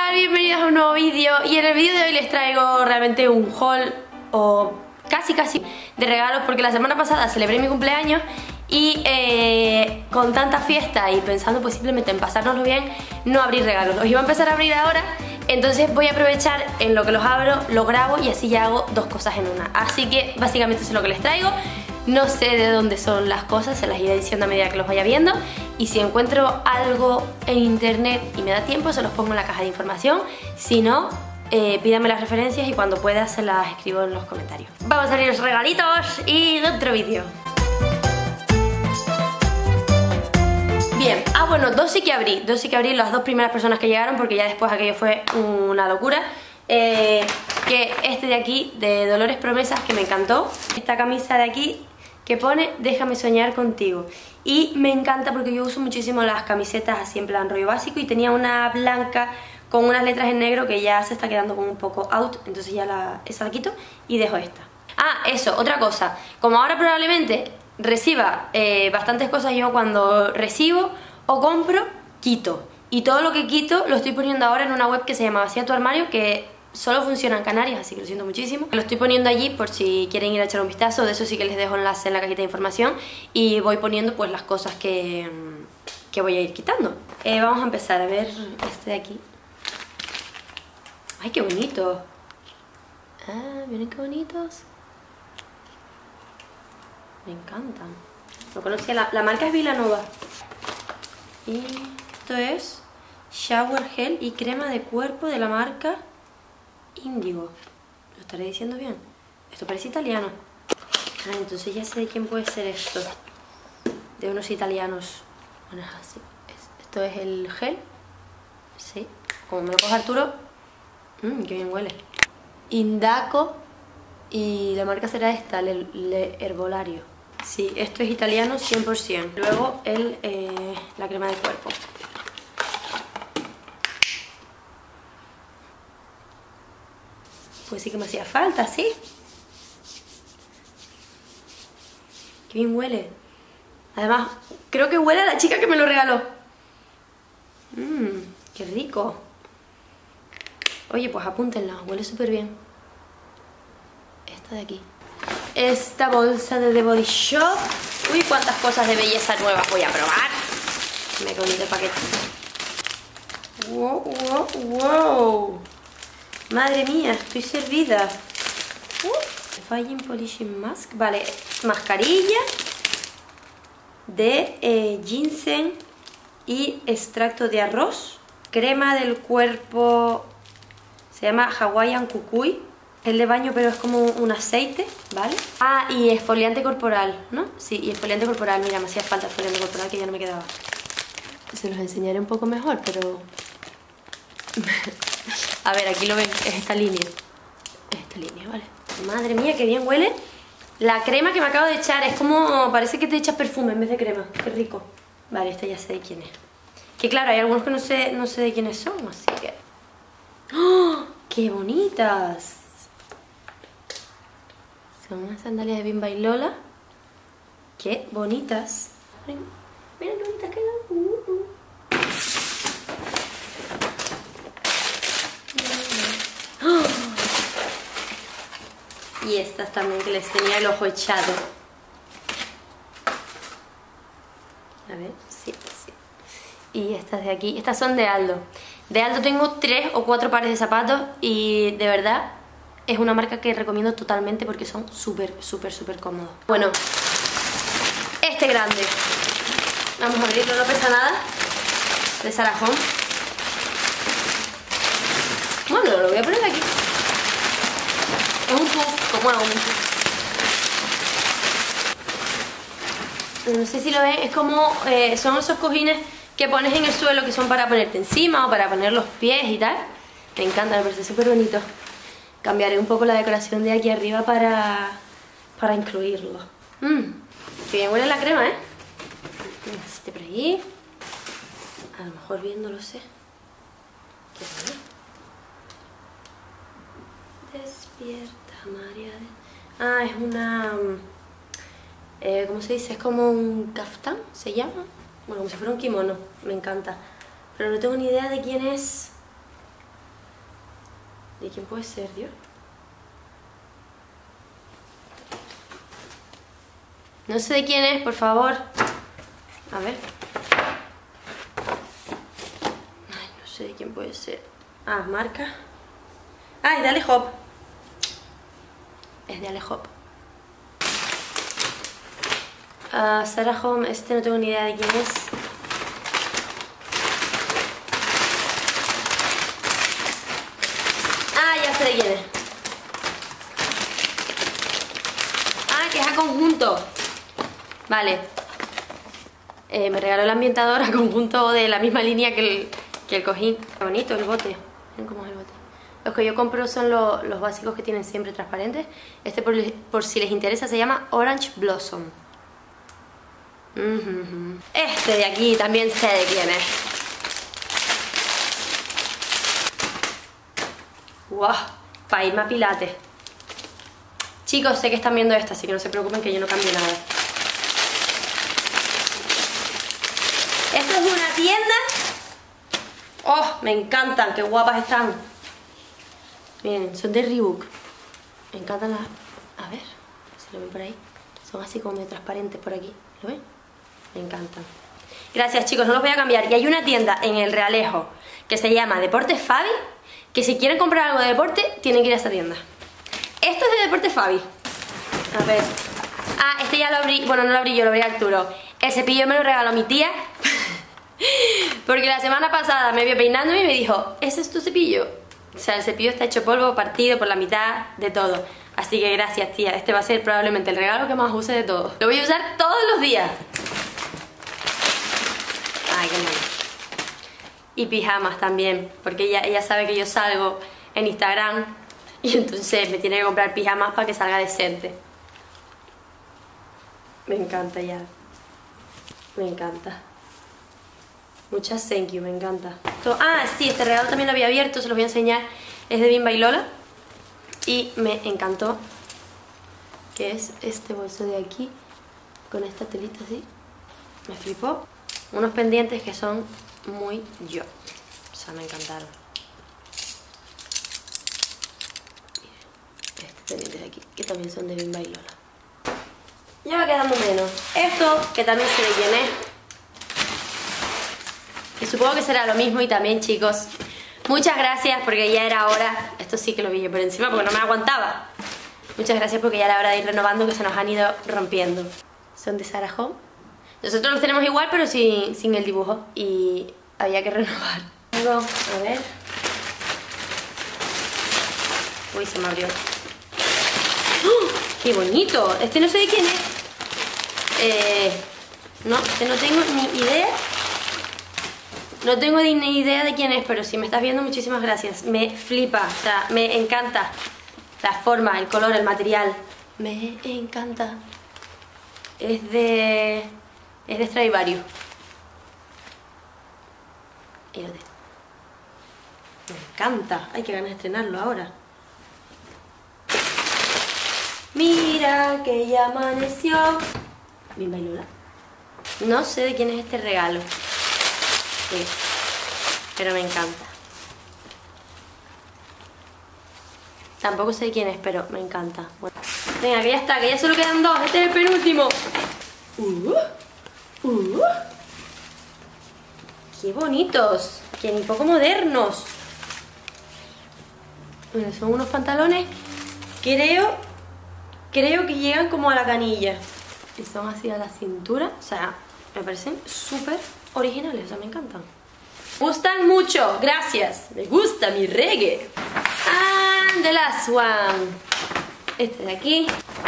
tal? Bienvenidos a un nuevo vídeo. Y en el vídeo de hoy les traigo realmente un haul o casi de regalos, porque la semana pasada celebré mi cumpleaños y con tanta fiesta y pensando pues simplemente en pasárnoslo bien, no abrí regalos. Los iba a empezar a abrir ahora, entonces voy a aprovechar en lo que los abro, los grabo y así ya hago dos cosas en una. Así que básicamente eso es lo que les traigo. No sé de dónde son las cosas, se las iré diciendo a medida que los vaya viendo. Y si encuentro algo en internet y me da tiempo, se los pongo en la caja de información. Si no, pídame las referencias y cuando pueda se las escribo en los comentarios. Vamos a abrir los regalitos y otro vídeo. Bien, bueno, dos sí que abrí las dos primeras personas que llegaron, porque ya después aquello fue una locura. Que este de aquí, de Dolores Promesas, que me encantó. Esta camisa de aquí que pone "Déjame soñar contigo", y me encanta porque yo uso muchísimo las camisetas así en plan rollo básico, y tenía una blanca con unas letras en negro que ya se está quedando como un poco out, entonces ya esa la quito y dejo esta. Eso, otra cosa, como ahora probablemente reciba bastantes cosas, yo cuando recibo o compro, quito, y todo lo que quito lo estoy poniendo ahora en una web que se llama Vacía tu Armario, que solo funciona en Canarias, así que lo siento muchísimo. Lo estoy poniendo allí por si quieren ir a echar un vistazo. De eso sí que les dejo enlace en la cajita de información. Y voy poniendo pues las cosas que voy a ir quitando. Vamos a empezar a ver este de aquí. ¡Ay, qué bonito! Miren qué bonitos. Me encantan. No conocía, la marca es Vilanova. Y esto es shower gel y crema de cuerpo de la marca Índigo. ¿Lo estaré diciendo bien? Esto parece italiano. Entonces ya sé de quién puede ser esto. De unos italianos. Bueno, es así. Esto es el gel. Sí. Como me lo coge Arturo. Qué bien huele. Indaco. Y la marca será esta, Le Herbolario. Sí, esto es italiano 100%. Luego la crema de cuerpo. Pues sí que me hacía falta, ¿sí? Qué bien huele. Además, creo que huele a la chica que me lo regaló. Qué rico. Oye, pues apúntenla, huele súper bien. Esta de aquí. Esta bolsa de The Body Shop. Uy, cuántas cosas de belleza nuevas voy a probar. Me qué bonito paquete. Wow. Madre mía, estoy servida. Fine Polishing Mask. Vale, mascarilla de ginseng y extracto de arroz. Crema del cuerpo. Se llama Hawaiian Kukui. El de baño, pero es como un aceite, ¿vale? Y exfoliante corporal, ¿no? Sí, y exfoliante corporal. Mira, me hacía falta exfoliante corporal, que ya no me quedaba. Se los enseñaré un poco mejor, pero... A ver, aquí lo ven, es esta línea. Esta línea, ¿vale? Madre mía, qué bien huele. La crema que me acabo de echar es como... Parece que te echas perfume en vez de crema. Qué rico. Vale, esta ya sé de quién es. Que claro, hay algunos que no sé de quiénes son, así que... ¡Oh! ¡Qué bonitas! Son unas sandalias de Bimba y Lola. ¡Qué bonitas! Miren qué bonitas quedan. Y estas también, que les tenía el ojo echado. A ver, sí. Y estas de aquí, estas son de Aldo. De Aldo tengo 3 o 4 pares de zapatos y de verdad es una marca que recomiendo totalmente porque son súper cómodos. Bueno, este grande. Vamos a abrirlo, no pesa nada. De Zara Home. Bueno, lo voy a poner aquí. Es un puff, como un puff. No sé si lo ven, es como, son esos cojines que pones en el suelo que son para ponerte encima o para poner los pies y tal. Me encanta, me parece súper bonito. Cambiaré un poco la decoración de aquí arriba para incluirlo. Qué bien huele la crema, ¿eh? Este por ahí. A lo mejor viéndolo sé. ¿Qué tal? Despierta, María. Es una... ¿cómo se dice? Es como un kaftán, ¿se llama? Bueno, como si fuera un kimono. Me encanta. Pero no tengo ni idea de quién es. ¿De quién puede ser, Dios? No sé de quién es, por favor. A ver. Ay, no sé de quién puede ser. Ah, marca. Ah, es de Ale Hop. Es de Ale Hop. Sarah Home, este no tengo ni idea de quién es. Ah, ya sé de quién es. Ah, que es a conjunto. Vale. Me regaló el ambientador a conjunto de la misma línea que el cojín. Qué bonito el bote. Miren cómo es el bote. Los que yo compro son los básicos que tienen siempre transparentes. Este, por si les interesa, se llama Orange Blossom. Este de aquí también sé de quién es. ¡Wow! Para irme a Pilates. Chicos, sé que están viendo esta, así que no se preocupen que yo no cambio nada. Esto es de una tienda. ¡Oh! Me encantan, qué guapas están. Miren, son de Reebok. Me encantan las... A ver, si lo ven por ahí. Son así como medio transparentes por aquí. ¿Lo ven? Me encantan. Gracias, chicos, no los voy a cambiar. Y hay una tienda en El Realejo que se llama Deportes Fabi, que si quieren comprar algo de deporte, tienen que ir a esta tienda. Esto es de Deportes Fabi. A ver. Ah, este ya lo abrí. Bueno, no lo abrí yo, lo abrí Arturo. El cepillo me lo regaló mi tía. Porque la semana pasada me vio peinándome y me dijo, ¿ese es tu cepillo? O sea, el cepillo está hecho polvo, partido por la mitad, de todo. Así que gracias, tía. Este va a ser probablemente el regalo que más use de todos. Lo voy a usar todos los días. Ay, qué malo. Y pijamas también, porque ella sabe que yo salgo en Instagram y entonces me tiene que comprar pijamas para que salga decente. Me encanta ya. Me encanta. Muchas thank you, me encanta. Ah, sí, este regalo también lo había abierto, se los voy a enseñar. Es de Bimba y Lola. Y me encantó. Que es este bolso de aquí, con esta telita así. Me flipó. Unos pendientes que son muy yo. O sea, me encantaron. Miren, estos pendientes de aquí, que también son de Bimba y Lola. Ya va quedando menos. Esto, que también sé de quién es. Y supongo que será lo mismo. Y también, chicos, muchas gracias porque ya era hora. Esto sí que lo vi yo por encima porque no me aguantaba. Muchas gracias porque ya era hora de ir renovando, que se nos han ido rompiendo. Son de Sarah Home. Nosotros los tenemos igual pero sin el dibujo. Y había que renovar. Luego, a ver. Uy, se me abrió. ¡Oh! ¡Qué bonito! Este no sé de quién es. No, este no tengo ni idea. No tengo ni idea de quién es, pero si me estás viendo, muchísimas gracias. Me flipa, o sea, me encanta la forma, el color, el material. Me encanta. Es de Stradivarius. Me encanta. Hay que ganas de estrenarlo ahora. Mira que ya amaneció. Bimba y Lola. No sé de quién es este regalo. Sí, pero me encanta. Tampoco sé de quién es, pero me encanta. Bueno. Venga, que ya está, que ya solo quedan dos. Este es el penúltimo. ¡Qué bonitos! ¡Qué un poco modernos! Bueno, son unos pantalones, creo que llegan como a la canilla. Y son así a la cintura. O sea, me parecen súper originales, o sea, me encantan. Me gustan mucho, gracias. Me gusta mi reggae. And the last one. Este de aquí.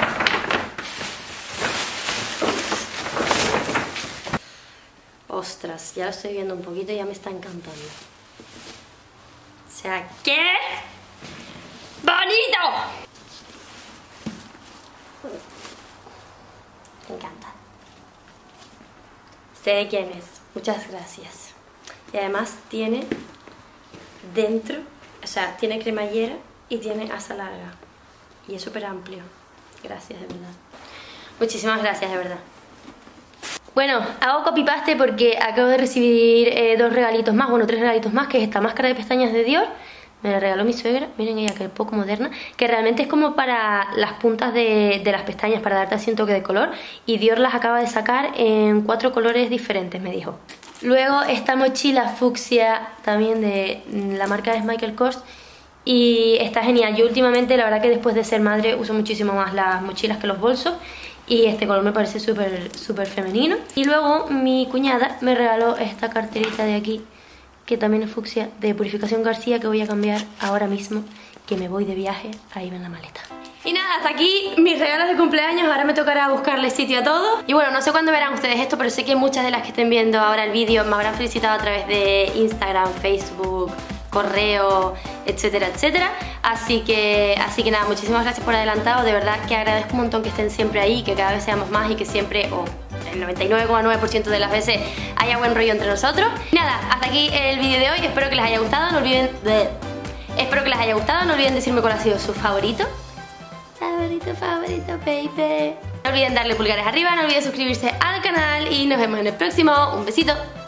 Ostras, ya lo estoy viendo un poquito y ya me está encantando. O sea, ¡qué bonito! Me encanta. Sé de quién es. Muchas gracias. Y además tiene dentro, o sea, tiene cremallera y tiene asa larga. Y es súper amplio. Gracias, de verdad. Muchísimas gracias, de verdad. Bueno, hago copy-paste porque acabo de recibir dos regalitos más, bueno, 3 regalitos más, que es esta máscara de pestañas de Dior, Me la regaló mi suegra, miren ella que poco moderna, que realmente es como para las puntas de las pestañas, para darte así un toque de color, y Dior las acaba de sacar en 4 colores diferentes, me dijo. Luego esta mochila fucsia también de la marca es Michael Kors y está genial. Yo últimamente la verdad que después de ser madre uso muchísimo más las mochilas que los bolsos y este color me parece súper femenino. Y luego mi cuñada me regaló esta carterita de aquí que también es fucsia de Purificación García, que voy a cambiar ahora mismo que me voy de viaje. Ahí va en la maleta. Y nada, hasta aquí mis regalos de cumpleaños. Ahora me tocará buscarle sitio a todo. Y bueno, no sé cuándo verán ustedes esto, pero sé que muchas de las que estén viendo ahora el vídeo me habrán felicitado a través de Instagram, Facebook, correo, etcétera, etcétera. Así que nada, muchísimas gracias por adelantado. De verdad que agradezco un montón que estén siempre ahí, que cada vez seamos más y que siempre, el 99,9% de las veces, haya buen rollo entre nosotros. Y nada, hasta aquí el vídeo de hoy. Espero que les haya gustado. No olviden decirme cuál ha sido su favorito. Favorito, baby. No olviden darle pulgares arriba, no olviden suscribirse al canal y nos vemos en el próximo. Un besito.